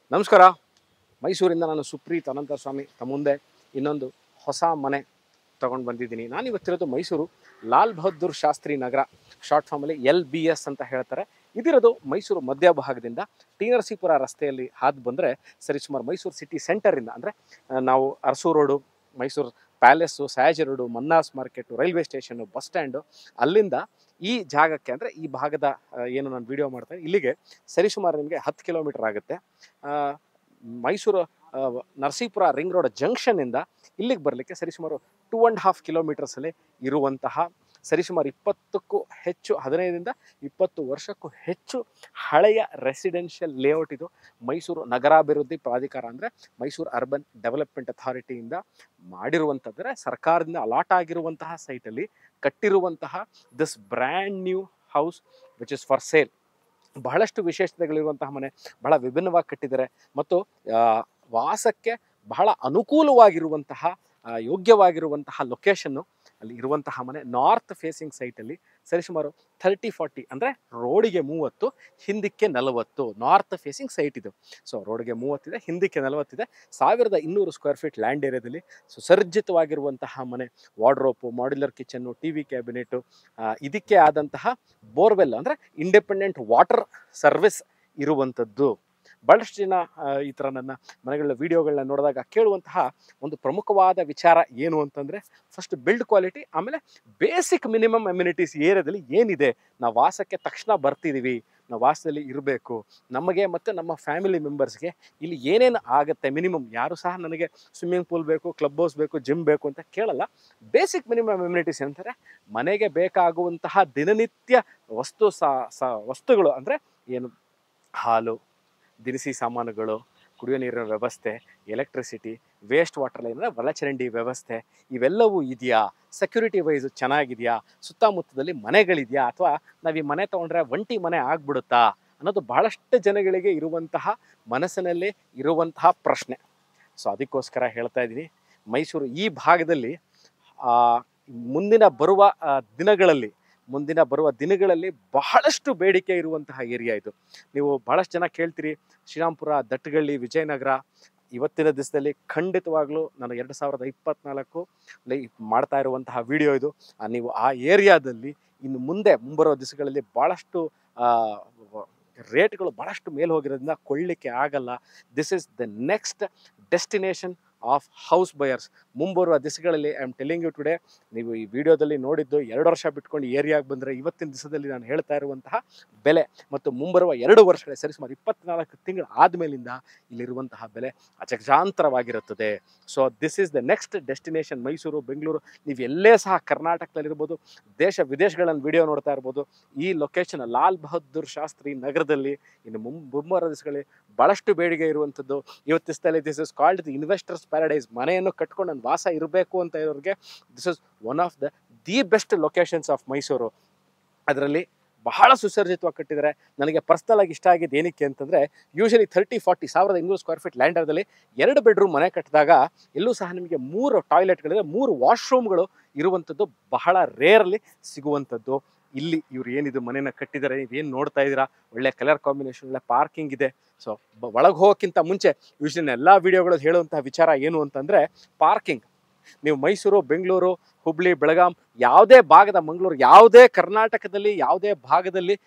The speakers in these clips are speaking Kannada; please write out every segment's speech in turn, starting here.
ನಮಸ್ಕಾರ. ಮೈಸೂರಿಂದ ನಾನು ಸುಪ್ರೀತ್ ಅನಂತ ಸ್ವಾಮಿ ತಮ್ಮ ಮುಂದೆ ಇನ್ನೊಂದು ಹೊಸ ಮನೆ ತಗೊಂಡು ಬಂದಿದ್ದೀನಿ. ನಾನು ಇವತ್ತಿರೋದು ಮೈಸೂರು ಲಾಲ್ ಬಹದ್ದೂರ್ ಶಾಸ್ತ್ರಿ ನಗರ, ಶಾರ್ಟ್ ಫಾರ್ಮಲ್ಲಿ LBS ಅಂತ ಹೇಳ್ತಾರೆ. ಇದಿರೋದು ಮೈಸೂರು ಮಧ್ಯಭಾಗದಿಂದ ಟಿ ನರಸೀಪುರ ರಸ್ತೆಯಲ್ಲಿ ಹಾದು ಬಂದರೆ ಸರಿಸುಮಾರು ಮೈಸೂರು ಸಿಟಿ ಸೆಂಟರಿಂದ, ಅಂದರೆ ನಾವು Arasu road, Mysuru palace, Sayaji road, ಮನ್ನಾಸ್ market, railway station, bus stand, ಅಲ್ಲಿಂದ ಈ ಜಾಗಕ್ಕೆ, ಅಂದರೆ ಈ ಭಾಗದ ಏನು ನಾನು ವಿಡಿಯೋ ಮಾಡ್ತೇನೆ ಇಲ್ಲಿಗೆ ಸರಿಸುಮಾರು ನಿಮಗೆ 10 ಕಿಲೋಮೀಟರ್ ಆಗುತ್ತೆ. ಮೈಸೂರು ನರಸೀಪುರ ರಿಂಗ್ ರೋಡ್ ಜಂಕ್ಷನ್ನಿಂದ ಇಲ್ಲಿಗೆ ಬರಲಿಕ್ಕೆ ಸರಿಸುಮಾರು 2.5 ಕಿಲೋಮೀಟರ್ಸಲ್ಲಿ ಇರುವಂತಹ ಸರಿಸುಮಾರು 20ಕ್ಕೂ ಹೆಚ್ಚು, 15ರಿಂದ 20 ವರ್ಷಕ್ಕೂ ಹೆಚ್ಚು ಹಳೆಯ ರೆಸಿಡೆನ್ಷಿಯಲ್ ಲೇಔಟ್ ಇದು. ಮೈಸೂರು ನಗರಾಭಿವೃದ್ಧಿ ಪ್ರಾಧಿಕಾರ, ಅಂದರೆ ಮೈಸೂರು ಅರ್ಬನ್ ಡೆವಲಪ್ಮೆಂಟ್ ಅಥಾರಿಟಿಯಿಂದ ಮಾಡಿರುವಂಥದ್ದರೆ ಸರ್ಕಾರದಿಂದ ಅಲಾಟ್ ಆಗಿರುವಂತಹ ಸೈಟಲ್ಲಿ ಕಟ್ಟಿರುವಂತಹ this brand new house which is for sale. ಬಹಳಷ್ಟು ವಿಶೇಷತೆಗಳಿರುವಂತಹ ಮನೆ, ಬಹಳ ವಿಭಿನ್ನವಾಗಿ ಕಟ್ಟಿದ್ದಾರೆ ಮತ್ತು ವಾಸಕ್ಕೆ ಬಹಳ ಅನುಕೂಲವಾಗಿರುವಂತಹ, ಯೋಗ್ಯವಾಗಿರುವಂತಹ ಲೊಕೇಶನ್ನು ಅಲ್ಲಿ ಇರುವಂತಹ ಮನೆ. ನಾರ್ತ್ ಫೇಸಿಂಗ್ ಸೈಟಲ್ಲಿ ಸರಿಸುಮಾರು 30-40, ಅಂದರೆ ರೋಡಿಗೆ 30, ಹಿಂದಕ್ಕೆ 40 ನಾರ್ತ್ ಫೇಸಿಂಗ್ ಸೈಟ್ ಇದು. ಸೊ ರೋಡ್ಗೆ 30 ಇದೆ, ಹಿಂದಕ್ಕೆ 40 ಇದೆ. 1200 ಸ್ಕ್ವೇರ್ ಫೀಟ್ ಲ್ಯಾಂಡ್ ಏರಿಯಾದಲ್ಲಿ ಸುಸರ್ಜಿತವಾಗಿರುವಂತಹ ಮನೆ. Wardrobe, modular kitchen, TV cabinet, ಇದಕ್ಕೆ ಆದಂತಹ ಬೋರ್ವೆಲ್, ಅಂದರೆ ಇಂಡಿಪೆಂಡೆಂಟ್ ವಾಟರ್ ಸರ್ವಿಸ್ ಇರುವಂಥದ್ದು. ಭಾಳಷ್ಟು ಜನ ಈ ಥರ ನನ್ನ ಮನೆಗಳ ವೀಡಿಯೋಗಳನ್ನ ನೋಡಿದಾಗ ಕೇಳುವಂತಹ ಒಂದು ಪ್ರಮುಖವಾದ ವಿಚಾರ ಏನು ಅಂತಂದರೆ, ಫಸ್ಟ್ ಬಿಲ್ಡ್ ಕ್ವಾಲಿಟಿ, ಆಮೇಲೆ ಬೇಸಿಕ್ ಮಿನಿಮಮ್ ಅಮ್ಯುನಿಟೀಸ್ ಏರಿಯಾದಲ್ಲಿ ಏನಿದೆ. ನಾವು ವಾಸಕ್ಕೆ ತಕ್ಷಣ ಬರ್ತಿದ್ದೀವಿ, ನಾವು ವಾಸದಲ್ಲಿ ಇರಬೇಕು, ನಮಗೆ ಮತ್ತು ನಮ್ಮ ಫ್ಯಾಮಿಲಿ ಮೆಂಬರ್ಸ್ಗೆ ಇಲ್ಲಿ ಏನೇನು ಆಗುತ್ತೆ ಮಿನಿಮಮ್. ಯಾರು ಸಹ ನನಗೆ ಸ್ವಿಮ್ಮಿಂಗ್ ಪೂಲ್ ಬೇಕು, ಕ್ಲಬ್ ಹೌಸ್ ಬೇಕು, ಜಿಮ್ ಬೇಕು ಅಂತ ಕೇಳಲ್ಲ. ಬೇಸಿಕ್ ಮಿನಿಮಮ್ ಅಮ್ಯುನಿಟೀಸ್ ಅಂತಾರೆ ಮನೆಗೆ ಬೇಕಾಗುವಂತಹ ದಿನನಿತ್ಯ ವಸ್ತುಗಳು, ಅಂದರೆ ಏನು, ಹಾಲು, ದಿನಸಿ ಸಾಮಾನುಗಳು, ಕುಡಿಯೋ ನೀರಿನ ವ್ಯವಸ್ಥೆ, ಎಲೆಕ್ಟ್ರಿಸಿಟಿ, ವೇಸ್ಟ್ ವಾಟರ್ ಲೈನ್, ಒಳಚರಂಡಿ ವ್ಯವಸ್ಥೆ, ಇವೆಲ್ಲವೂ ಇದೆಯಾ? ಸೆಕ್ಯೂರಿಟಿ ವೈಸು ಚೆನ್ನಾಗಿದೆಯಾ? ಸುತ್ತಮುತ್ತದಲ್ಲಿ ಮನೆಗಳಿದೆಯಾ? ಅಥವಾ ನಾವು ಈ ಮನೆ ತೊಗೊಂಡ್ರೆ ಒಂಟಿ ಮನೆ ಆಗ್ಬಿಡುತ್ತಾ ಅನ್ನೋದು ಭಾಳಷ್ಟು ಜನಗಳಿಗೆ ಇರುವಂತಹ, ಮನಸ್ಸಿನಲ್ಲಿ ಇರುವಂತಹ ಪ್ರಶ್ನೆ. ಸೊ ಅದಕ್ಕೋಸ್ಕರ ಹೇಳ್ತಾ ಇದ್ದೀನಿ, ಮೈಸೂರು ಈ ಭಾಗದಲ್ಲಿ ಮುಂದಿನ ಬರುವ ದಿನಗಳಲ್ಲಿ ಬಹಳಷ್ಟು ಬೇಡಿಕೆ ಇರುವಂತಹ ಏರಿಯಾ ಇದು. ನೀವು ಬಹಳಷ್ಟು ಜನ ಕೇಳ್ತೀರಿ, ಶ್ರೀರಾಮ್ಪುರ, ದಟ್ಟಗಳ್ಳಿ, ವಿಜಯನಗರ. ಇವತ್ತಿನ ದಿವಸದಲ್ಲಿ ಖಂಡಿತವಾಗ್ಲೂ ನಾನು 2024 ಮಾಡ್ತಾ ಇರುವಂತಹ ವಿಡಿಯೋ ಇದು. ನೀವು ಆ ಏರಿಯಾದಲ್ಲಿ ಇನ್ನು ಮುಂಬರುವ ದಿವಸಗಳಲ್ಲಿ ಭಾಳಷ್ಟು ರೇಟ್ಗಳು ಭಾಳಷ್ಟು ಮೇಲೆ ಹೋಗಿರೋದ್ರಿಂದ ಕೊಳ್ಳಿಕ್ಕೆ ಆಗಲ್ಲ. This is the next destination of house buyers. ಮುಂಬರುವ ದಿವಸಗಳಲ್ಲಿ I am telling you today, ನೀವು ಈ ವಿಡಿಯೋದಲ್ಲಿ ನೋಡಿದ್ದು 2 ವರ್ಷ ಬಿಟ್ಕೊಂಡು ಏರಿಯಾಗೆ ಬಂದರೆ ಇವತ್ತಿನ ದಿವಸದಲ್ಲಿ ನಾನು ಹೇಳ್ತಾ ಇರುವಂತಹ ಬೆಲೆ ಮತ್ತು ಮುಂಬರುವ 2 ವರ್ಷಗಳ ಸರಿಸುಮಾರು 24 ತಿಂಗಳು ಆದಮೇಲಿಂದ ಇಲ್ಲಿರುವಂತಹ ಬೆಲೆ ಅಜಗಜಾಂತರವಾಗಿರುತ್ತದೆ. So this is the next destination. Mysuru, Bengaluru, ನೀವು ಎಲ್ಲೇ ಸಹ ಕರ್ನಾಟಕದಲ್ಲಿರ್ಬೋದು, ದೇಶ ವಿದೇಶಗಳನ್ನು ವಿಡಿಯೋ ನೋಡ್ತಾ ಇರ್ಬೋದು, ಈ ಲೊಕೇಶನ್ ಲಾಲ್ ಬಹದ್ದೂರ್ ಶಾಸ್ತ್ರಿ ನಗರದಲ್ಲಿ ಇನ್ನು ಮುಂಬರುವ ದಿವಸಗಳಲ್ಲಿ ಭಾಳಷ್ಟು ಬೇಡಿಕೆ ಇರುವಂಥದ್ದು. ಇವತ್ತಿಸ್ತಲ್ಲಿ this is called the investors paradise. ಮನೆಯನ್ನು ಕಟ್ಕೊಂಡು ನನ್ನ ವಾಸ ಇರಬೇಕು ಅಂತ ಇರೋರಿಗೆ this is one of the best locations of Mysuru. ಅದರಲ್ಲಿ ಬಹಳ ಸುಸರ್ಜಿತವಾಗಿ ಕಟ್ಟಿದ್ದಾರೆ. ನನಗೆ ಪರ್ಸ್ನಲ್ ಆಗಿ ಇಷ್ಟ ಆಗಿದ್ದು ಏನಕ್ಕೆ ಅಂತಂದರೆ, ಯೂಶಲಿ 30-40 1200 ಸ್ಕ್ವೇರ್ ಫೀಟ್ ಲ್ಯಾಂಡರ್ದಲ್ಲಿ 2 ಬೆಡ್ರೂಮ್ ಮನೆ ಕಟ್ಟಿದಾಗ ಎಲ್ಲೂ ಸಹ ನಿಮಗೆ 3 ಟಾಯ್ಲೆಟ್ಗಳಿದೆ, 3 ವಾಶ್ರೂಮ್ಗಳು ಇರುವಂಥದ್ದು ಬಹಳ ರೇರ್ಲಿ ಸಿಗುವಂಥದ್ದು. ಇಲ್ಲಿ ಇವ್ರು ಏನಿದು ಮನೇನ ಕಟ್ಟಿದ್ದಾರೆ, ನೀವೇನು ನೋಡ್ತಾ ಇದ್ದೀರಾ, ಒಳ್ಳೆ ಕಲರ್ ಕಾಂಬಿನೇಷನ್, ಒಳ್ಳೆ ಪಾರ್ಕಿಂಗ್ ಇದೆ. ಸೊ ಒಳಗೆ ಹೋಗೋಕ್ಕಿಂತ ಮುಂಚೆ ಯೂಶಲಿ ಎಲ್ಲ ವೀಡಿಯೋಗಳು ಹೇಳುವಂತಹ ವಿಚಾರ ಏನು ಅಂತಂದರೆ ಪಾರ್ಕಿಂಗ್. ನೀವು ಮೈಸೂರು, ಬೆಂಗಳೂರು, ಹುಬ್ಳಿ, ಬೆಳಗಾಂ, ಯಾವುದೇ ಭಾಗದ, ಮಂಗಳೂರು, ಯಾವುದೇ ಕರ್ನಾಟಕದಲ್ಲಿ ಯಾವುದೇ ಭಾಗದಲ್ಲಿ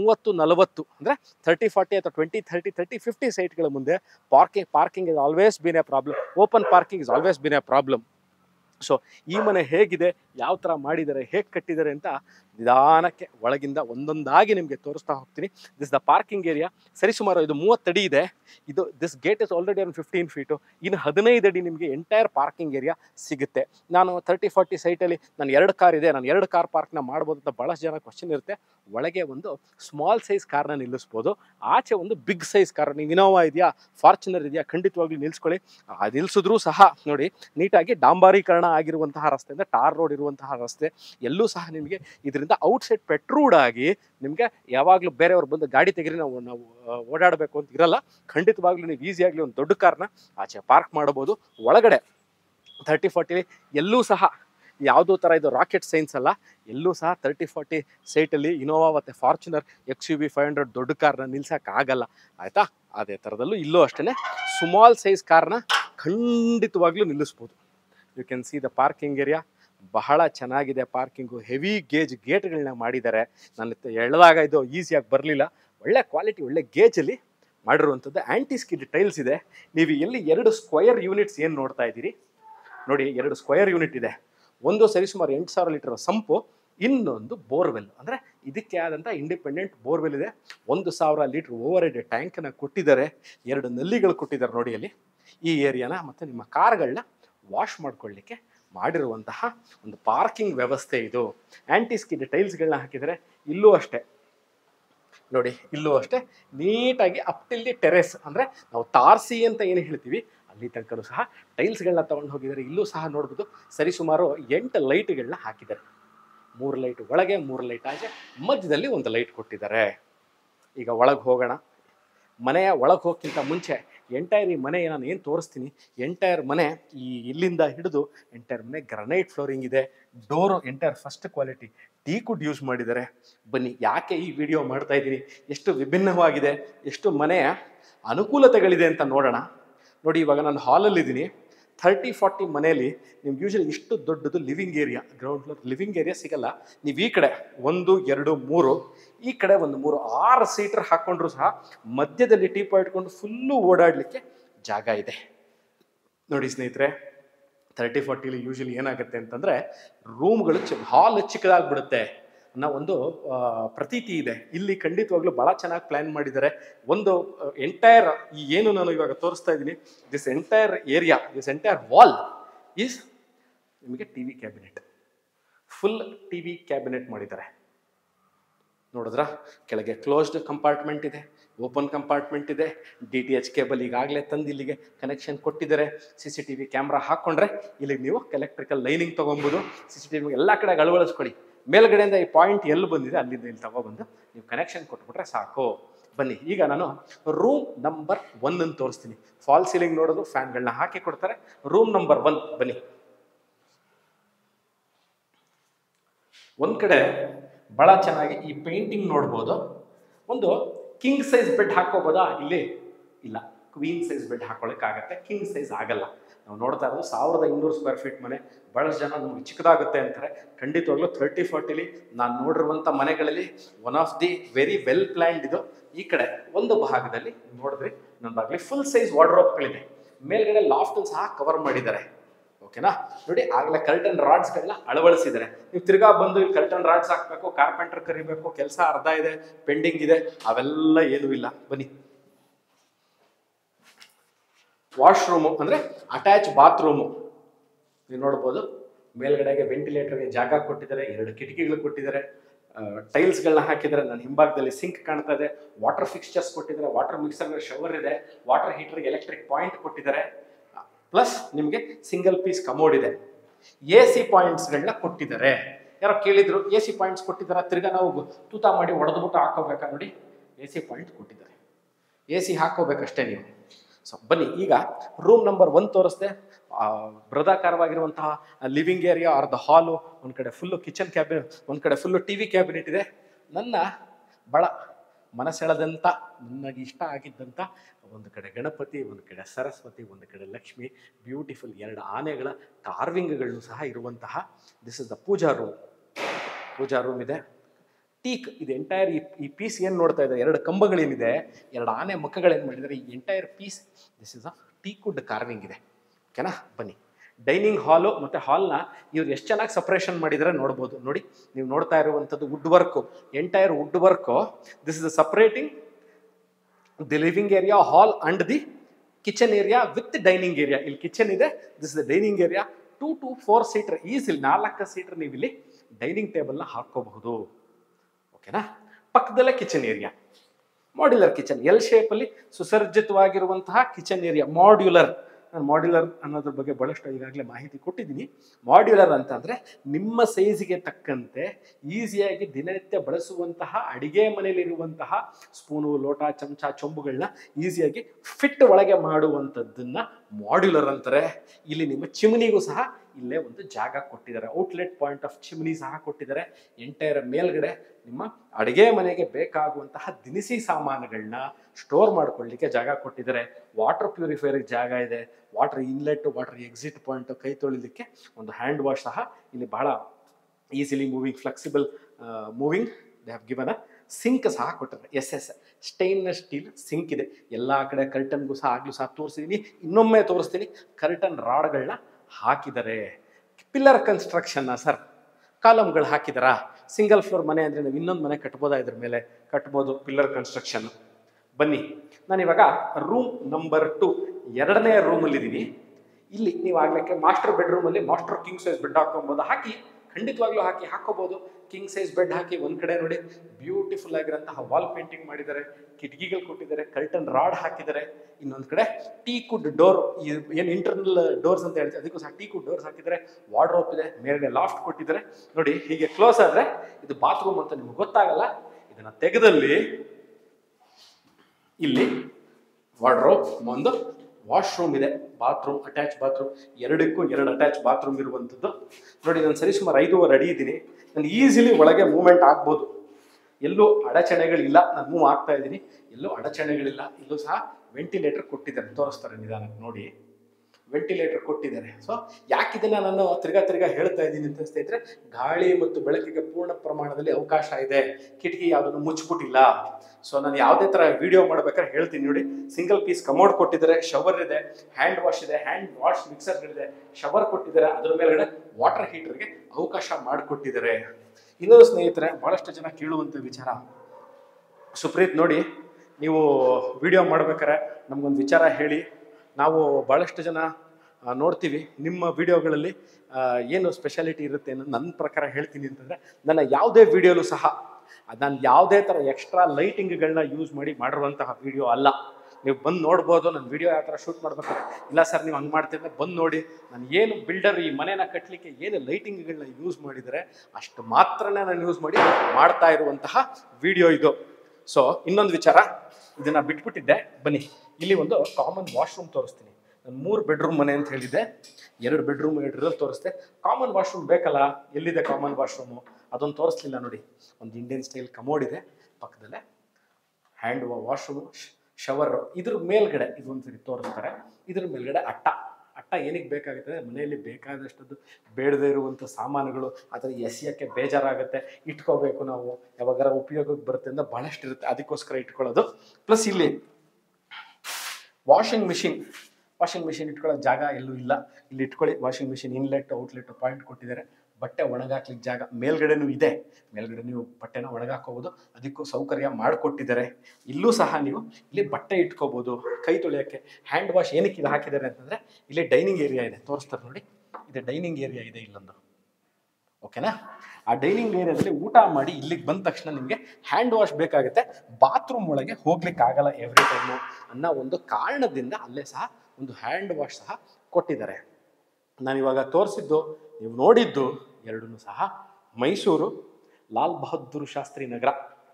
30-40 ಅಂದರೆ 30-40 ಅಥವಾ 20-30-30-50 ಸೈಟ್ಗಳ ಮುಂದೆ parking is always been a problem. Open parking is always been a problem. So ಈ ಮನೆ ಹೇಗಿದೆ, ಯಾವ ಥರ ಮಾಡಿದ್ದಾರೆ, ಹೇಗೆ ಕಟ್ಟಿದ್ದಾರೆ ಅಂತ ನಿಧಾನಕ್ಕೆ ಒಳಗಿಂದ ಒಂದೊಂದಾಗಿ ನಿಮಗೆ ತೋರಿಸ್ತಾ ಹೋಗ್ತೀನಿ. This the parking area. ಸರಿಸುಮಾರು ಇದು 30 ಅಡಿ ಇದೆ. ದಿಸ್ ಗೇಟ್ ಇಸ್ ಆಲ್ರೆಡಿ ಒಂದು 15 ಫೀಟು. ಇನ್ನು 15 ಅಡಿ ನಿಮಗೆ ಎಂಟೈರ್ ಪಾರ್ಕಿಂಗ್ ಏರಿಯಾ ಸಿಗುತ್ತೆ. ನಾನು 30-40 ಸೈಟಲ್ಲಿ ನಾನು 2 ಕಾರ್ ಇದೆ, ನಾನು 2 ಕಾರ್ ಪಾರ್ಕ್ನ ಮಾಡ್ಬೋದು ಅಂತ ಭಾಳಷ್ಟು ಜನ ಕ್ವಶನ್ ಇರುತ್ತೆ. ಒಳಗೆ ಒಂದು ಸ್ಮಾಲ್ ಸೈಜ್ ಕಾರ್ನ ನಿಲ್ಲಿಸ್ಬೋದು, ಆಚೆ ಒಂದು ಬಿಗ್ ಸೈಜ್ ಕಾರ್. ನೀವು ಇನೋವಾ ಇದೆಯಾ, ಫಾರ್ಚುನರ್ ಇದೆಯಾ, ಖಂಡಿತವಾಗ್ಲೂ ನಿಲ್ಲಿಸ್ಕೊಳ್ಳಿ. ನಿಲ್ಲಿಸಿದ್ರೂ ಸಹ ನೋಡಿ, ನೀಟಾಗಿ ಡಾಂಬಾರೀಕರಣ ಆಗಿರುವಂತಹ ರಸ್ತೆಯಿಂದ ಟಾರ್ ರೋಡ್ ಇರುವಂತಹ ರಸ್ತೆ. ಎಲ್ಲೂ ಸಹ ನಿಮಗೆ ಇದರಿಂದ ಔಟ್ಸೈಡ್ ಪೆಟ್ರೂಡ್ ಆಗಿ ನಿಮಗೆ ಯಾವಾಗಲೂ ಬೇರೆಯವ್ರು ಬಂದು ಗಾಡಿ ತೆಗಿರಿ ನಾವು ಓಡಾಡಬೇಕು ಅಂತ ಇರಲ್ಲ. ಖಂಡಿತವಾಗ್ಲೂ ನೀವು ಈಸಿಯಾಗಲಿ ಒಂದು ದೊಡ್ಡ ಕಾರ್ನ ಆಚೆ ಪಾರ್ಕ್ ಮಾಡಬಹುದು. ಒಳಗಡೆ 30-40 ಎಲ್ಲೂ ಸಹ ಯಾವುದೋ ಥರ ಇದು ರಾಕೆಟ್ ಸೈನ್ಸ್ ಅಲ್ಲ. ಎಲ್ಲೂ ಸಹ 30-40 ಸೈಟಲ್ಲಿ ಇನೋವಾ ಮತ್ತು ಫಾರ್ಚುನರ್ XUV 500 ದೊಡ್ಡ ಕಾರ್ನ ನಿಲ್ಸೋಕ್ಕಾಗಲ್ಲ, ಆಯಿತಾ? ಅದೇ ಥರದಲ್ಲೂ ಇಲ್ಲೂ ಅಷ್ಟೇ ಸ್ಮಾಲ್ ಸೈಜ್ ಕಾರ್ನ ಖಂಡಿತವಾಗ್ಲೂ ನಿಲ್ಲಿಸ್ಬೋದು. You can see the parking area, ಬಹಳ ಚೆನ್ನಾಗಿದೆ ಪಾರ್ಕಿಂಗು. ಹೆವಿ ಗೇಜ್ ಗೇಟ್ಗಳನ್ನ ಮಾಡಿದ್ದಾರೆ. ನಾನು ಎಳೆದಾಗ ಇದು ಈಸಿಯಾಗಿ ಬರಲಿಲ್ಲ. ಒಳ್ಳೆ ಕ್ವಾಲಿಟಿ, ಒಳ್ಳೆ ಗೇಜಲ್ಲಿ ಮಾಡಿರುವಂಥದ್ದು. ಆ್ಯಂಟಿ ಸ್ಕಿಡ್ ಟೈಲ್ಸ್ ಇದೆ. ನೀವು ಎಲ್ಲಿ 2 ಸ್ಕ್ವಯರ್ ಯೂನಿಟ್ಸ್ ಏನು ನೋಡ್ತಾ ಇದ್ದೀರಿ ನೋಡಿ, 2 ಸ್ಕ್ವಯರ್ ಯೂನಿಟ್ ಇದೆ. ಒಂದು ಸರಿಸುಮಾರು 8,000 ಲೀಟರ್ ಸಂಪು, ಇನ್ನೊಂದು ಬೋರ್ವೆಲ್. ಅಂದರೆ ಇದಕ್ಕೆ ಆದಂಥ ಇಂಡಿಪೆಂಡೆಂಟ್ ಬೋರ್ವೆಲ್ ಇದೆ. 1,000 ಲೀಟ್ರ್ ಓವರ್ ಹೆಡ್ ಟ್ಯಾಂಕನ್ನು ಕೊಟ್ಟಿದ್ದಾರೆ. 2 ನಲ್ಲಿಗಳು ಕೊಟ್ಟಿದ್ದಾರೆ ನೋಡಿ ಅಲ್ಲಿ. ಈ ಏರಿಯಾನ ಮತ್ತು ನಿಮ್ಮ ಕಾರ್ಗಳನ್ನ ವಾಶ್ ಮಾಡ್ಕೊಳ್ಳಿಕ್ಕೆ ಮಾಡಿರುವಂತಹ ಒಂದು ಪಾರ್ಕಿಂಗ್ ವ್ಯವಸ್ಥೆ ಇದು. ಆ್ಯಂಟಿ ಸ್ಕಿಡ್ ಟೈಲ್ಸ್ಗಳನ್ನ ಹಾಕಿದರೆ. ಇಲ್ಲೂ ಅಷ್ಟೇ ನೋಡಿ, ಇಲ್ಲೂ ಅಷ್ಟೇ ನೀಟಾಗಿ ಅಪ್ ಟಿಲ್ ದಿ ಟೆರೆಸ್, ಅಂದರೆ ನಾವು ತಾರ್ಸಿ ಅಂತ ಏನು ಹೇಳ್ತೀವಿ ಅಲ್ಲಿ ತನಕನೂ ಸಹ ಟೈಲ್ಸ್ಗಳನ್ನ ತೊಗೊಂಡು ಹೋಗಿದ್ದಾರೆ. ಇಲ್ಲೂ ಸಹ ನೋಡ್ಬೋದು ಸರಿಸುಮಾರು 8 ಲೈಟ್ಗಳನ್ನ ಹಾಕಿದ್ದಾರೆ. 3 ಲೈಟ್ ಒಳಗೆ, 3 ಲೈಟ್ ಆಚೆ, ಮಧ್ಯದಲ್ಲಿ ಒಂದು ಲೈಟ್ ಕೊಟ್ಟಿದ್ದಾರೆ. ಈಗ ಒಳಗೆ ಹೋಗೋಣ. ಮನೆಯ ಒಳಗೆ ಹೋಗೋಕ್ಕಿಂತ ಮುಂಚೆ ಎಂಟೈರ್ ಈ ಮನೆ ನಾನು ಏನು ತೋರಿಸ್ತೀನಿ, ಎಂಟೈರ್ ಮನೆ ಇಲ್ಲಿಂದ ಹಿಡಿದು ಎಂಟೈರ್ ಮನೆ ಗ್ರನೈಟ್ ಫ್ಲೋರಿಂಗ್ ಇದೆ. Door entire first quality teakwood use ಮಾಡಿದ್ದಾರೆ. ಬನ್ನಿ, ಯಾಕೆ ಈ ವಿಡಿಯೋ ಮಾಡ್ತಾ ಇದ್ದೀನಿ, ಎಷ್ಟು ವಿಭಿನ್ನವಾಗಿದೆ, ಎಷ್ಟು ಮನೆಯ ಅನುಕೂಲತೆಗಳಿದೆ ಅಂತ ನೋಡೋಣ. ನೋಡಿ, ಇವಾಗ ನಾನು ಹಾಲಲ್ಲಿದ್ದೀನಿ. 30-40 ಮನೆಯಲ್ಲಿ ನಿಮ್ಗೆ ಯೂಶಲಿ ಇಷ್ಟು ದೊಡ್ಡದು living area, ground floor living area ಸಿಗಲ್ಲ. ನೀವು ಈ ಕಡೆ 1, 2, 3, ಈ ಕಡೆ ಒಂದು 3, 6 ಸೀಟರ್ ಹಾಕ್ಕೊಂಡ್ರು ಸಹ ಮಧ್ಯದಲ್ಲಿ ಟೀಪ ಇಟ್ಕೊಂಡು ಫುಲ್ಲು ಓಡಾಡಲಿಕ್ಕೆ ಜಾಗ ಇದೆ. ನೋಡಿ ಸ್ನೇಹಿತರೆ, 30-40 ಯೂಶಲಿ ಏನಾಗುತ್ತೆ ಅಂತಂದರೆ ರೂಮ್ಗಳು ಹಾಲ್ ಚಿಕ್ಕದಾಗ್ಬಿಡುತ್ತೆ ಅನ್ನೋ ಒಂದು ಪ್ರತೀತಿ ಇದೆ. ಇಲ್ಲಿ ಖಂಡಿತವಾಗ್ಲೂ ಭಾಳ ಚೆನ್ನಾಗಿ ಪ್ಲ್ಯಾನ್ ಮಾಡಿದ್ದಾರೆ. ಒಂದು ಎಂಟೈರ್ ಏನು ನಾನು ಇವಾಗ ತೋರಿಸ್ತಾ ಇದ್ದೀನಿ, this entire area, this entire wall is ನಿಮಗೆ TV cabinet, full TV cabinet ಮಾಡಿದ್ದಾರೆ. ನೋಡಿದ್ರ, ಕೆಳಗೆ ಕ್ಲೋಸ್ಡ್ ಕಂಪಾರ್ಟ್ಮೆಂಟ್ ಇದೆ, ಓಪನ್ ಕಂಪಾರ್ಟ್ಮೆಂಟ್ ಇದೆ. DTH ಕೇಬಲ್ ಈಗಾಗಲೇ ತಂದು ಇಲ್ಲಿಗೆ ಕನೆಕ್ಷನ್ ಕೊಟ್ಟಿದ್ದಾರೆ. CCTV ಕ್ಯಾಮ್ರಾ ಹಾಕ್ಕೊಂಡ್ರೆ ಇಲ್ಲಿಗೆ ನೀವು ಎಲೆಕ್ಟ್ರಿಕಲ್ ಲೈನಿಂಗ್ ತೊಗೊಬೋದು. CCTV ಎಲ್ಲ ಕಡೆ ಅಳವಡಿಸ್ಕೊಳ್ಳಿ. ಮೇಲ್ಗಡೆಯಿಂದ ಈ ಪಾಯಿಂಟ್ ಎಲ್ಲಿ ಬಂದಿದೆ ಅಲ್ಲಿಂದ ಇಲ್ಲಿ ತಗೊಬಂದು ನೀವು ಕನೆಕ್ಷನ್ ಕೊಟ್ಬಿಟ್ರೆ ಸಾಕು. ಬನ್ನಿ, ಈಗ ನಾನು ರೂಮ್ ನಂಬರ್ 1 ಅನ್ನು ತೋರಿಸ್ತೀನಿ. ಫಾಲ್ ಸೀಲಿಂಗ್ ನೋಡೋದು, ಫ್ಯಾನ್ಗಳನ್ನ ಹಾಕಿ ಕೊಡ್ತಾರೆ. ರೂಮ್ ನಂಬರ್ 1 ಬನ್ನಿ. ಒಂದ್ ಕಡೆ ಬಹಳ ಚೆನ್ನಾಗಿ ಈ ಪೇಂಟಿಂಗ್ ನೋಡ್ಬೋದು. ಒಂದು ಕಿಂಗ್ ಸೈಜ್ ಬೆಡ್ ಹಾಕೋಬೋದಾ? ಇಲ್ಲಿ ಇಲ್ಲ, ಕ್ವೀನ್ ಸೈಜ್ ಬೆಡ್ ಹಾಕೊಳ್ಳೋಕ್ಕಾಗತ್ತೆ, ಕಿಂಗ್ ಸೈಜ್ ಆಗಲ್ಲ. ನಾವು ನೋಡ್ತಾ ಇರೋದು 1200 ಸ್ಕ್ವೇರ್ ಫೀಟ್ ಮನೆ. ಬಹಳಷ್ಟು ಜನ ನಮ್ಗೆ ಚಿಕ್ಕದಾಗುತ್ತೆ ಅಂತಾರೆ. ಖಂಡಿತವಾಗ್ಲೂ 30-40 ನಾನು ನೋಡಿರುವಂಥ ಮನೆಗಳಲ್ಲಿ one of the very well planned ಇದು. ಈ ಕಡೆ ಒಂದು ಭಾಗದಲ್ಲಿ ನೋಡಿದ್ರಿ, ಇನ್ನೊಂದು ಭಾಗದಲ್ಲಿ ಫುಲ್ ಸೈಜ್ ವಾರ್ಡ್ರೋಬ್ಗಳಿದೆ. ಮೇಲ್ಗಡೆ ಲಾಫ್ಟ್ ಸಹ ಕವರ್ ಮಾಡಿದ್ದಾರೆ. ಓಕೆನಾ? ನೋಡಿ, ಆಗಲೇ ಕರ್ಟನ್ ರಾಡ್ಸ್ಗಳನ್ನ ಅಳವಡಿಸಿದ್ದಾರೆ. ನೀವು ತಿರ್ಗಾ ಬಂದು ಇಲ್ಲಿ ಕರ್ಟನ್ ರಾಡ್ಸ್ ಹಾಕಬೇಕು, ಕಾರ್ಪೆಂಟರ್ ಕರಿಬೇಕು, ಕೆಲಸ ಅರ್ಧ ಇದೆ, ಪೆಂಡಿಂಗ್ ಇದೆ, ಅವೆಲ್ಲ ಏನೂ ಇಲ್ಲ. ಬನ್ನಿ, ವಾಶ್ರೂಮು ಅಂದರೆ ಅಟ್ಯಾಚ್ ಬಾತ್ರೂಮು ನೀವು ನೋಡ್ಬೋದು. ಮೇಲ್ಗಡೆಗೆ ವೆಂಟಿಲೇಟರ್ಗೆ ಜಾಗ ಕೊಟ್ಟಿದ್ದಾರೆ, 2 ಕಿಟಕಿಗಳು ಕೊಟ್ಟಿದ್ದಾರೆ, ಟೈಲ್ಸ್ಗಳನ್ನ ಹಾಕಿದ್ದಾರೆ. ನನ್ನ ಹಿಂಭಾಗದಲ್ಲಿ ಸಿಂಕ್ ಕಾಣ್ತಾ ಇದೆ, ವಾಟರ್ ಫಿಕ್ಸ್ಚರ್ಸ್ ಕೊಟ್ಟಿದ್ದಾರೆ, ವಾಟರ್ ಮಿಕ್ಸರ್ ಶವರ್ ಇದೆ, ವಾಟರ್ ಹೀಟರ್ಗೆ ಎಲೆಕ್ಟ್ರಿಕ್ ಪಾಯಿಂಟ್ ಕೊಟ್ಟಿದ್ದಾರೆ. ಪ್ಲಸ್ ನಿಮಗೆ ಸಿಂಗಲ್ ಪೀಸ್ ಕಮೋಡ್ ಇದೆ. AC ಪಾಯಿಂಟ್ಸ್ಗಳನ್ನ ಕೊಟ್ಟಿದ್ದಾರೆ. ಯಾರೋ ಕೇಳಿದ್ರು, AC ಪಾಯಿಂಟ್ಸ್ ಕೊಟ್ಟಿದ್ದಾರೆ, ತಿರ್ಗಾ ನಾವು ತೂತ ಮಾಡಿ ಹೊಡೆದ್ಬಿಟ್ಟು ಹಾಕೋಬೇಕಾ? ನೋಡಿ, AC ಪಾಯಿಂಟ್ ಕೊಟ್ಟಿದ್ದಾರೆ. AC ಹಾಕೋಬೇಕಷ್ಟೇ ನೀವು. ಸೊ ಬನ್ನಿ, ಈಗ ರೂಮ್ ನಂಬರ್ 1 ತೋರಿಸ್ದೆ. ಬೃಹದಾಕಾರವಾಗಿರುವಂತಹ living area are the hall. ಒಂದು ಕಡೆ ಫುಲ್ಲು ಕಿಚನ್ ಕ್ಯಾಬಿನೆಟ್, ಒಂದು ಕಡೆ ಫುಲ್ಲು TV ಕ್ಯಾಬಿನೆಟ್ ಇದೆ. ನನ್ನ ಭಾಳ ಮನಸೆಳೆದಂಥ, ನನಗೆ ಇಷ್ಟ ಆಗಿದ್ದಂಥ ಒಂದು ಕಡೆ ಗಣಪತಿ, ಒಂದು ಕಡೆ ಸರಸ್ವತಿ, ಒಂದು ಕಡೆ ಲಕ್ಷ್ಮಿ, ಬ್ಯೂಟಿಫುಲ್ 2 ಆನೆಗಳ ಕಾರ್ವಿಂಗ್ಗಳು ಸಹ ಇರುವಂತಹ this is the puja room. Puja room ಇದೆ. ಟೀಕ್ ಇದು ಎಂಟೈರ್ ಈ ಪೀಸ್ ಏನು ನೋಡ್ತಾ ಇದ್ದಾರೆ, 2 ಕಂಬಗಳೇನಿದೆ, 2 ಆನೆ ಮುಖಗಳೇನು ಮಾಡಿದ್ದಾರೆ, ಈ entire piece this is a teakwood carving ಇದೆ. ಓಕೆನಾ? ಬನ್ನಿ, ಡೈನಿಂಗ್ ಹಾಲು ಮತ್ತು ಹಾಲ್ನ ಇವ್ರು ಎಷ್ಟು ಚೆನ್ನಾಗಿ ಸಪ್ರೇಷನ್ ಮಾಡಿದರೆ ನೋಡ್ಬೋದು. ನೋಡಿ, ನೀವು ನೋಡ್ತಾ ಇರುವಂಥದ್ದು wood work, entire wood work. This is separating the living area, hall and the kitchen area with dining area. ಇಲ್ಲಿ ಕಿಚನ್ ಇದೆ, this is the dining area. 2 to 4 seater easily 4 seater ನೀವು ಇಲ್ಲಿ ಡೈನಿಂಗ್ ಟೇಬಲ್ನ ಹಾಕೋಬಹುದು. ಓಕೆನಾ? ಪಕ್ಕದಲ್ಲೇ kitchen area, modular kitchen, L ಶೇಪಲ್ಲಿ ಸುಸರ್ಜಿತವಾಗಿರುವಂತಹ ಕಿಚನ್ ಏರಿಯಾ. ಮಾಡ್ಯುಲರ್, ನಾನು ಮಾಡ್ಯುಲರ್ ಅನ್ನೋದ್ರ ಬಗ್ಗೆ ಬಹಳಷ್ಟು ಈಗಾಗಲೇ ಮಾಹಿತಿ ಕೊಟ್ಟಿದ್ದೀನಿ. ಮಾಡ್ಯುಲರ್ ಅಂತಂದರೆ ನಿಮ್ಮ ಸೈಜಿಗೆ ತಕ್ಕಂತೆ ಈಸಿಯಾಗಿ ದಿನನಿತ್ಯ ಬಳಸುವಂತಹ ಅಡಿಗೆ ಮನೆಯಲ್ಲಿರುವಂತಹ ಸ್ಪೂನು, ಲೋಟ, ಚಮಚ, ಚೊಂಬುಗಳನ್ನ ಈಸಿಯಾಗಿ ಫಿಟ್ ಒಳಗೆ ಮಾಡುವಂಥದ್ದನ್ನು ಮಾಡ್ಯುಲರ್ ಅಂತಾರೆ. ಇಲ್ಲಿ ನಿಮ್ಮ ಚಿಮ್ನಿಗೂ ಸಹ ಇಲ್ಲೇ ಒಂದು ಜಾಗ ಕೊಟ್ಟಿದ್ದಾರೆ. ಔಟ್ಲೆಟ್ ಪಾಯಿಂಟ್ ಆಫ್ ಚಿಮ್ನಿ ಸಹ ಕೊಟ್ಟಿದ್ದಾರೆ. ಎಂಟೈರ್ ಮೇಲ್ಗಡೆ ನಿಮ್ಮ ಅಡುಗೆ ಮನೆಗೆ ಬೇಕಾಗುವಂತಹ ದಿನಸಿ ಸಾಮಾನುಗಳನ್ನ ಸ್ಟೋರ್ ಮಾಡ್ಕೊಳ್ಳಿಕ್ಕೆ ಜಾಗ ಕೊಟ್ಟಿದ್ದಾರೆ. ವಾಟರ್ ಪ್ಯೂರಿಫೈಯರ್ ಜಾಗ ಇದೆ. Water inlet, water exit point, ಕೈ ತೊಳಿಲಿಕ್ಕೆ ಒಂದು ಹ್ಯಾಂಡ್ ವಾಶ್ ಸಹ ಇಲ್ಲಿ ಬಹಳ easily moving, flexible moving. They have given a sink ಸಹ ಕೊಟ್ಟಿದ್ದಾರೆ. ಎಸ್ ಸ್ಟೈನ್ಲೆಸ್ ಸ್ಟೀಲ್ ಸಿಂಕ್ ಇದೆ. ಎಲ್ಲ ಕಡೆ ಕರ್ಟನ್ಗೂ ಸಹ ಆಗ್ಲೂ ಸಹ ತೋರಿಸಿದೀನಿ, ಇನ್ನೊಮ್ಮೆ ತೋರಿಸ್ತೀನಿ. ಕರ್ಟನ್ ರಾಡ್ಗಳನ್ನ ಹಾಕಿದ್ದಾರೆ. ಪಿಲ್ಲರ್ ಕನ್ಸ್ಟ್ರಕ್ಷನ್ ಸರ್, ಕಾಲಮ್ಗಳು ಹಾಕಿದಾರಾ? ಸಿಂಗಲ್ ಫ್ಲೋರ್ ಮನೆ ಅಂದರೆ ನಾವು ಇನ್ನೊಂದು ಮನೆ ಕಟ್ಬೋದಾ? ಇದ್ರ ಮೇಲೆ ಕಟ್ಬೋದು. Pillar construction. ಬನ್ನಿ, ನಾನಿವಾಗ ರೂಮ್ ನಂಬರ್ 2 ಎರಡನೇ ರೂಮಲ್ಲಿದ್ದೀನಿ. ಇಲ್ಲಿ ನೀವು ಆಗ್ಲಿಕ್ಕೆ ಮಾಸ್ಟರ್ ಬೆಡ್ರೂಮಲ್ಲಿ ಮಾಸ್ಟರ್ ಕಿಂಗ್ ಸೈಜ್ ಬೆಡ್ ಹಾಕೊಬೋದು. ಹಾಕಿ, ಖಂಡಿತವಾಗ್ಲೂ ಹಾಕೋಬಹುದು. ಕಿಂಗ್ ಸೈಜ್ ಬೆಡ್ ಹಾಕಿ. ಒಂದ್ ಕಡೆ ನೋಡಿ ಬ್ಯೂಟಿಫುಲ್ ಆಗಿರೋಂತಹ ವಾಲ್ ಪೇಂಟಿಂಗ್ ಮಾಡಿದ್ದಾರೆ, ಕಿಟಕಿಗಳು ಕೊಟ್ಟಿದ್ದಾರೆ, ಕರ್ಟನ್ ರಾಡ್ ಹಾಕಿದ್ದಾರೆ. ಇನ್ನೊಂದ್ ಕಡೆ ಟೀಕುಡ್ ಡೋರ್, ಏನು ಇಂಟರ್ನಲ್ ಡೋರ್ಸ್ ಅಂತ ಹೇಳ್ತೀವಿ, ಅದಕ್ಕೂ ಸಹ ಟೀಕುಡ್ ಡೋರ್ಸ್ ಹಾಕಿದ್ದಾರೆ. ವಾರ್ಡ್ರೋಬ್ ಇದೆ, ಮೇಲ್ಗಡೆ ಲಾಫ್ಟ್ ಕೊಟ್ಟಿದ್ದಾರೆ. ನೋಡಿ, ಹೀಗೆ ಕ್ಲೋಸ್ ಆದ್ರೆ ಇದು ಬಾತ್ರೂಮ್ ಅಂತ ನಿಮ್ಗೆ ಗೊತ್ತಾಗಲ್ಲ. ಇದನ್ನ ತೆಗೆದಲ್ಲಿ ಇಲ್ಲಿ ವಾರ್ಡ್ರೋಬ್, ಒಂದು ವಾಶ್ರೂಮ್ ಇದೆ, ಬಾತ್ರೂಮ್, ಅಟ್ಯಾಚ್ ಬಾತ್ರೂಮ್. ಎರಡಕ್ಕೂ 2 ಅಟ್ಯಾಚ್ ಬಾತ್ರೂಮ್ ಇರುವಂಥದ್ದು. ನೋಡಿ, ನಾನು ಸರಿ ಸುಮಾರು 5.5 ಅಡಿ ಇದ್ದೀನಿ. ನಾನು ಈಸಿಲಿ ಒಳಗೆ ಮೂವ್ಮೆಂಟ್ ಆಗ್ಬೋದು. ಎಲ್ಲೂ ಅಡಚಣೆಗಳಿಲ್ಲ. ನಾನು ಮೂವ್ ಆಗ್ತಾ ಇದ್ದೀನಿ, ಎಲ್ಲೂ ಅಡಚಣೆಗಳಿಲ್ಲ. ಇಲ್ಲೂ ಸಹ ವೆಂಟಿಲೇಟರ್ ಕೊಟ್ಟಿದ್ದಾರೆ, ತೋರಿಸ್ತಾರೆ ನಿಧಾನಕ್ಕೆ ನೋಡಿ. ವೆಂಟಿಲೇಟರ್ ಕೊಟ್ಟಿದ್ದಾರೆ. ಸೊ ಯಾಕಿದನ್ನ ನಾನು ತಿರ್ಗಾ ಹೇಳ್ತಾ ಇದ್ದೀನಿ ಅಂತ ಸ್ನೇಹಿತರೆ, ಗಾಳಿ ಮತ್ತು ಬೆಳಕಿಗೆ ಪೂರ್ಣ ಪ್ರಮಾಣದಲ್ಲಿ ಅವಕಾಶ ಇದೆ. ಕಿಟಕಿ ಯಾವುದನ್ನು ಮುಚ್ಚಿಬಿಟ್ಟಿಲ್ಲ. ಸೊ ನಾನು ಯಾವುದೇ ತರ ವಿಡಿಯೋ ಮಾಡ್ಬೇಕಾದ್ರೆ ಹೇಳ್ತೀನಿ ನೋಡಿ. ಸಿಂಗಲ್ ಪೀಸ್ ಕಮೋಡ್ ಕೊಟ್ಟಿದ್ದಾರೆ, ಶವರ್ ಇದೆ, ಹ್ಯಾಂಡ್ ವಾಶ್ ಇದೆ, ಹ್ಯಾಂಡ್ ವಾಶ್ ಮಿಕ್ಸರ್ಗಳಿದೆ, ಶವರ್ ಕೊಟ್ಟಿದ್ದಾರೆ. ಅದ್ರ ಮೇಲ್ಗಡೆ ವಾಟರ್ ಹೀಟರ್ಗೆ ಅವಕಾಶ ಮಾಡಿಕೊಟ್ಟಿದ್ದಾರೆ. ಇನ್ನೊಂದು ಸ್ನೇಹಿತರೆ, ಬಹಳಷ್ಟು ಜನ ಕೇಳುವಂತ ವಿಚಾರ, ಸುಪ್ರೀತ್ ನೋಡಿ, ನೀವು ವಿಡಿಯೋ ಮಾಡ್ಬೇಕಾರೆ ನಮ್ಗೊಂದು ವಿಚಾರ ಹೇಳಿ. ನಾವು ಬಹಳಷ್ಟು ಜನ ನೋಡ್ತೀವಿ ನಿಮ್ಮ ವಿಡಿಯೋಗಳಲ್ಲಿ ಏನು ಸ್ಪೆಷಾಲಿಟಿ ಇರುತ್ತೆ ಅನ್ನೋದು. ನನ್ನ ಪ್ರಕಾರ ಹೇಳ್ತೀನಿ ಅಂತಂದರೆ, ನನ್ನ ಯಾವುದೇ ವಿಡಿಯೋಲು ಸಹ ನಾನು ಯಾವುದೇ ಥರ ಎಕ್ಸ್ಟ್ರಾ ಲೈಟಿಂಗ್ಗಳನ್ನ ಯೂಸ್ ಮಾಡಿರುವಂತಹ ವಿಡಿಯೋ ಅಲ್ಲ. ನೀವು ಬಂದು ನೋಡ್ಬೋದು ನನ್ನ ವಿಡಿಯೋ ಯಾವ ಥರ ಶೂಟ್ ಮಾಡ್ಬೇಕಾದ್ರೆ. ಇಲ್ಲ ಸರ್ ನೀವು ಹಂಗೆ ಮಾಡ್ತಿದ್ರೆ ಬಂದು ನೋಡಿ, ನಾನು ಏನು ಬಿಲ್ಡರ್ ಈ ಮನೆನ ಕಟ್ಟಲಿಕ್ಕೆ ಏನು ಲೈಟಿಂಗ್ಗಳನ್ನ ಯೂಸ್ ಮಾಡಿದರೆ ಅಷ್ಟು ಮಾತ್ರನೇ ನಾನು ಯೂಸ್ ಮಾಡ್ತಾ ಇರುವಂತಹ ವಿಡಿಯೋ ಇದು. ಸೊ ಇನ್ನೊಂದು ವಿಚಾರ, ಇದನ್ನು ಬಿಟ್ಬಿಟ್ಟಿದ್ದೆ. ಬನ್ನಿ, ಇಲ್ಲಿ ಒಂದು ಕಾಮನ್ ವಾಶ್ರೂಮ್ ತೋರಿಸ್ತೀನಿ. ನಾನು 3 ಬೆಡ್ರೂಮ್ ಮನೆ ಅಂತ ಹೇಳಿದ್ದೆ, 2 ಬೆಡ್ರೂಮ್ 2 ತೋರಿಸ್ದೆ. ಕಾಮನ್ ವಾಶ್ರೂಮ್ ಬೇಕಲ್ಲ, ಎಲ್ಲಿದೆ ಕಾಮನ್ ವಾಶ್ರೂಮು? ಅದೊಂದು ತೋರಿಸ್ಲಿಲ್ಲ ನೋಡಿ. ಒಂದು ಇಂಡಿಯನ್ ಸ್ಟೈಲ್ ಕಮೋಡ್ ಇದೆ, ಪಕ್ಕದಲ್ಲೇ ಹ್ಯಾಂಡ್ ವಾಶ್ರೂಮು, ಶವರ್. ಇದ್ರ ಮೇಲ್ಗಡೆ ಇದೊಂದ್ಸರಿ ತೋರಿಸ್ತಾರೆ. ಇದ್ರ ಮೇಲ್ಗಡೆ ಅಟ್ಟ ಏನಕ್ಕೆ ಬೇಕಾಗುತ್ತೆ? ಮನೆಯಲ್ಲಿ ಬೇಕಾದಷ್ಟದ್ದು ಬೇಡದೇ ಇರುವಂಥ ಸಾಮಾನುಗಳು, ಅದರ ಎಸೆಯೋಕ್ಕೆ ಬೇಜಾರಾಗುತ್ತೆ, ಇಟ್ಕೋಬೇಕು ನಾವು, ಯಾವಾಗಾರ ಉಪಯೋಗಕ್ಕೆ ಬರುತ್ತೆ ಅಂತ ಭಾಳಷ್ಟು ಇರುತ್ತೆ, ಅದಕ್ಕೋಸ್ಕರ ಇಟ್ಕೊಳ್ಳೋದು. ಪ್ಲಸ್ ಇಲ್ಲಿ ವಾಷಿಂಗ್ ಮಿಷಿನ್ ಇಟ್ಕೊಳ್ಳೋ ಜಾಗ ಎಲ್ಲೂ ಇಲ್ಲ. ಇಲ್ಲಿ ಇಟ್ಕೊಳ್ಳಿ. Washing machine inlet, outlet point ಕೊಟ್ಟಿದ್ದಾರೆ. ಬಟ್ಟೆ ಒಣಗಾಕ್ಲಿಕ್ಕೆ ಜಾಗ ಮೇಲ್ಗಡೆನೂ ಇದೆ. ಮೇಲ್ಗಡೆ ನೀವು ಬಟ್ಟೆನ ಒಣಗಾಕೋಬೋದು, ಅದಕ್ಕೂ ಸೌಕರ್ಯ ಮಾಡಿಕೊಟ್ಟಿದ್ದಾರೆ. ಇಲ್ಲೂ ಸಹ ನೀವು ಇಲ್ಲಿ ಬಟ್ಟೆ ಇಟ್ಕೋಬೋದು, ಕೈ ತೊಳೆಯೋಕ್ಕೆ. ಹ್ಯಾಂಡ್ ವಾಶ್ ಏನಕ್ಕೆ ಇದು ಹಾಕಿದ್ದಾರೆ ಅಂತಂದರೆ, ಇಲ್ಲಿ ಡೈನಿಂಗ್ ಏರಿಯಾ ಇದೆ, ತೋರಿಸ್ತಾರೆ ನೋಡಿ. ಇದು ಡೈನಿಂಗ್ ಏರಿಯಾ ಇದೆ ಇಲ್ಲೊಂದು, ಓಕೆನಾ? ಆ ಡೈನಿಂಗ್ ಏರಿಯಾದಲ್ಲಿ ಊಟ ಮಾಡಿ ಇಲ್ಲಿಗೆ ಬಂದ ತಕ್ಷಣ ನಿಮಗೆ ಹ್ಯಾಂಡ್ ವಾಶ್ ಬೇಕಾಗುತ್ತೆ. ಬಾತ್ರೂಮ್ ಒಳಗೆ ಹೋಗ್ಲಿಕ್ಕೆ ಆಗಲ್ಲ ಎವ್ರಿ ಟೈಮು ಅನ್ನೋ ಒಂದು ಕಾರಣದಿಂದ ಅಲ್ಲೇ ಸಹ ಒಂದು ಹ್ಯಾಂಡ್ ವಾಶ್ ಸಹ ಕೊಟ್ಟಿದ್ದಾರೆ. ನಾನಿವಾಗ ತೋರಿಸಿದ್ದು, ನೀವು ನೋಡಿದ್ದು ಎರಡೂ ಸಹ ಮೈಸೂರು ಲಾಲ್ ಬಹದ್ದೂರ್ ಶಾಸ್ತ್ರಿ ನಗರ.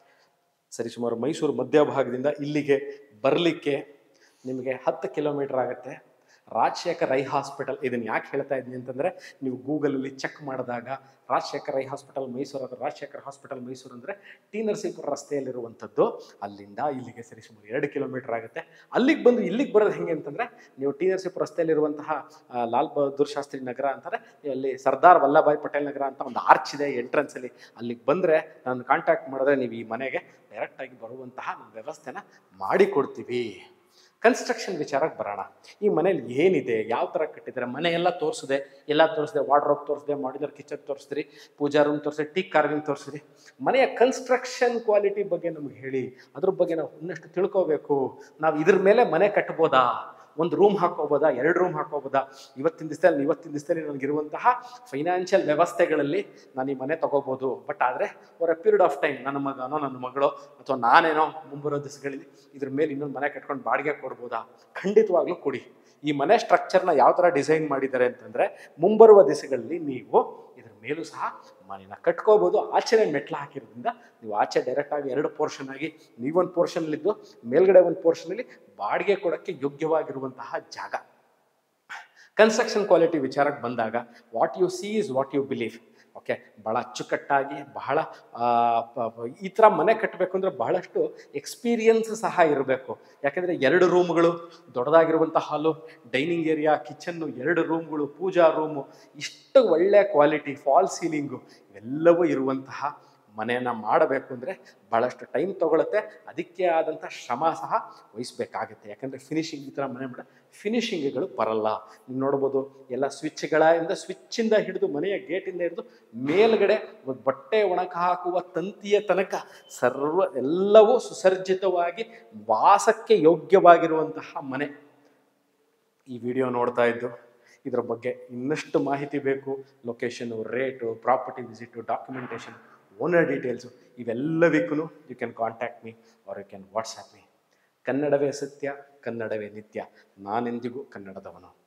ಸರಿಸುಮಾರು ಮೈಸೂರು ಮಧ್ಯಭಾಗದಿಂದ ಇಲ್ಲಿಗೆ ಬರಲಿಕ್ಕೆ ನಿಮಗೆ 10 ಕಿಲೋಮೀಟರ್ ಆಗುತ್ತೆ. ರಾಜಶೇಖರ್ ಐ ಹಾಸ್ಪಿಟಲ್, ಇದನ್ನು ಯಾಕೆ ಹೇಳ್ತಾ ಇದ್ದೀನಿ ಅಂತಂದರೆ, ನೀವು ಗೂಗಲಲ್ಲಿ ಚೆಕ್ ಮಾಡಿದಾಗ ರಾಜಶೇಖರ್ ಐ ಹಾಸ್ಪಿಟಲ್ ಮೈಸೂರು ಅಥವಾ ರಾಜಶೇಖರ್ ಹಾಸ್ಪಿಟಲ್ ಮೈಸೂರು ಅಂದರೆ ಟಿ ನರಸೀಪುರ ರಸ್ತೆಯಲ್ಲಿರುವಂಥದ್ದು. ಅಲ್ಲಿಂದ ಇಲ್ಲಿಗೆ ಸರಿಸುಮಾರು 2 ಕಿಲೋಮೀಟರ್ ಆಗುತ್ತೆ. ಅಲ್ಲಿಗೆ ಬಂದು ಇಲ್ಲಿಗೆ ಬರೋದು ಹೆಂಗೆ ಅಂತಂದರೆ, ನೀವು ಟಿ ನರಸೀಪುರ ರಸ್ತೆಯಲ್ಲಿರುವಂತಹ ಲಾಲ್ ಬಹದ್ದೂರ್ ಶಾಸ್ತ್ರಿ ನಗರ ಅಂತಾರೆ, ಅಲ್ಲಿ ಸರ್ದಾರ್ ವಲ್ಲಭಾಯ್ ಪಟೇಲ್ ನಗರ ಅಂತ ಒಂದು ಆರ್ಚ್ ಇದೆ ಎಂಟ್ರೆನ್ಸಲ್ಲಿ. ಅಲ್ಲಿಗೆ ಬಂದರೆ ನಾನು ಕಾಂಟ್ಯಾಕ್ಟ್ ಮಾಡಿದ್ರೆ ನೀವು ಈ ಮನೆಗೆ ಡೈರೆಕ್ಟಾಗಿ ಬರುವಂತಹ ವ್ಯವಸ್ಥೆನ ಮಾಡಿಕೊಡ್ತೀವಿ. ಕನ್ಸ್ಟ್ರಕ್ಷನ್ ವಿಚಾರಕ್ಕೆ ಬರೋಣ. ಈ ಮನೇಲಿ ಏನಿದೆ, ಯಾವ ಥರ ಕಟ್ಟಿದ್ದಾರೆ, ಮನೆ ಎಲ್ಲ ತೋರಿಸಿದೆ. ವಾರ್ಡ್ರೋಬ್ ತೋರಿಸಿದೆ, ಮಾಡ್ಯುಲರ್ ಕಿಚನ್ ತೋರಿಸಿದ್ರಿ, ಪೂಜಾ ರೂಮ್ ತೋರಿಸಿದೆ, ಟೀಕ್ ಕಾರ್ವಿಂಗ್ ತೋರಿಸಿದ್ರಿ. ಮನೆಯ ಕನ್ಸ್ಟ್ರಕ್ಷನ್ ಕ್ವಾಲಿಟಿ ಬಗ್ಗೆ ನಮ್ಗೆ ಹೇಳಿ, ಅದ್ರ ಬಗ್ಗೆ ನಾವು ಇನ್ನಷ್ಟು ತಿಳ್ಕೋಬೇಕು. ನಾವು ಇದ್ರ ಮೇಲೆ ಮನೆ ಕಟ್ಬೋದಾ? ಒಂದು ರೂಮ್ ಹಾಕೋಬೋದಾ? 2 ರೂಮ್ ಹಾಕೋಬೋದಾ? ಇವತ್ತಿನ ದಿವಸದಲ್ಲಿ ನನಗಿರುವಂತಹ ಫೈನಾನ್ಷಿಯಲ್ ವ್ಯವಸ್ಥೆಗಳಲ್ಲಿ ನಾನು ಈ ಮನೆ ತಗೋಬೋದು. ಬಟ್ ಆದರೆ for a period of time ನನ್ನ ಮಗನೋ ನನ್ನ ಮಗಳು ಅಥವಾ ನಾನೇನೋ ಮುಂಬರೋ ದಿವಸಗಳಲ್ಲಿ ಇದ್ರ ಮೇಲೆ ಇನ್ನೊಂದು ಮನೆ ಕಟ್ಕೊಂಡು ಬಾಡಿಗೆ ಕೊಡ್ಬೋದಾ? ಖಂಡಿತವಾಗ್ಲೂ ಕೊಡಿ. ಈ ಮನೆ ಸ್ಟ್ರಕ್ಚರ್ನ ಯಾವ ಥರ ಡಿಸೈನ್ ಮಾಡಿದ್ದಾರೆ ಅಂತಂದರೆ, ಮುಂಬರುವ ದಿವಸಗಳಲ್ಲಿ ನೀವು ಇದ್ರ ಮೇಲೂ ಸಹ ಮನೆನ ಕಟ್ಕೋಬೋದು. ಆಚೆನೆ ಮೆಟ್ಲು ಹಾಕಿರೋದ್ರಿಂದ ನೀವು ಆಚೆ ಡೈರೆಕ್ಟಾಗಿ 2 ಪೋರ್ಷನ್ ಆಗಿ ನೀವೊಂದು ಪೋರ್ಷನ್ಲಿದ್ದು ಮೇಲ್ಗಡೆ ಒಂದು ಪೋರ್ಷನಲ್ಲಿ ಬಾಡಿಗೆ ಕೊಡೋಕ್ಕೆ ಯೋಗ್ಯವಾಗಿರುವಂತಹ ಜಾಗ. ಕನ್ಸ್ಟ್ರಕ್ಷನ್ ಕ್ವಾಲಿಟಿ ವಿಚಾರಕ್ಕೆ ಬಂದಾಗ what you see is what you believe. Okay, ಭಾಳ ಅಚ್ಚುಕಟ್ಟಾಗಿ ಬಹಳ ಈ ಥರ ಮನೆ ಕಟ್ಟಬೇಕು ಅಂದರೆ ಬಹಳಷ್ಟು ಎಕ್ಸ್ಪೀರಿಯನ್ಸ್ ಸಹ ಇರಬೇಕು. ಯಾಕೆಂದರೆ 2 ರೂಮ್ಗಳು, ದೊಡ್ಡದಾಗಿರುವಂಥ ಹಾಲು, ಡೈನಿಂಗ್ ಏರಿಯಾ, ಕಿಚನ್ನು, 2 ರೂಮ್ಗಳು, ಪೂಜಾ ರೂಮು, ಇಷ್ಟು ಒಳ್ಳೆಯ ಕ್ವಾಲಿಟಿ, ಫಾಲ್ ಸೀಲಿಂಗು ಇವೆಲ್ಲವೂ ಇರುವಂತಹ ಮನೆಯನ್ನು ಮಾಡಬೇಕು ಅಂದರೆ ಭಾಳಷ್ಟು ಟೈಮ್ ತೊಗೊಳುತ್ತೆ. ಅದಕ್ಕೆ ಆದಂಥ ಶ್ರಮ ಸಹ ವಹಿಸಬೇಕಾಗುತ್ತೆ. ಯಾಕಂದರೆ ಫಿನಿಶಿಂಗ್ ಈ ಥರ ಮನೆ ಮಾಡ ಫಿನಿಶಿಂಗ್ಗಳು ಬರಲ್ಲ. ನೀವು ನೋಡ್ಬೋದು ಎಲ್ಲ ಸ್ವಿಚ್ಚಿಂದ ಹಿಡಿದು ಮನೆಯ ಗೇಟಿಂದ ಹಿಡಿದು ಮೇಲ್ಗಡೆ ಬಟ್ಟೆ ಒಣಗ ಹಾಕುವ ತಂತಿಯ ತನಕ ಎಲ್ಲವೂ ಸುಸರ್ಜಿತವಾಗಿ ವಾಸಕ್ಕೆ ಯೋಗ್ಯವಾಗಿರುವಂತಹ ಮನೆ. ಈ ವಿಡಿಯೋ ನೋಡ್ತಾ ಇದ್ದು ಇದರ ಬಗ್ಗೆ ಇನ್ನಷ್ಟು ಮಾಹಿತಿ ಬೇಕು, location, rate, property visit, documentation, owner details, ಇವೆಲ್ಲವಕ್ಕೂ you can contact me or you can WhatsApp me. ಕನ್ನಡವೇ ಸತ್ಯ, ಕನ್ನಡವೇ ನಿತ್ಯ. ನಾನೆಂದಿಗೂ ಕನ್ನಡದವನು.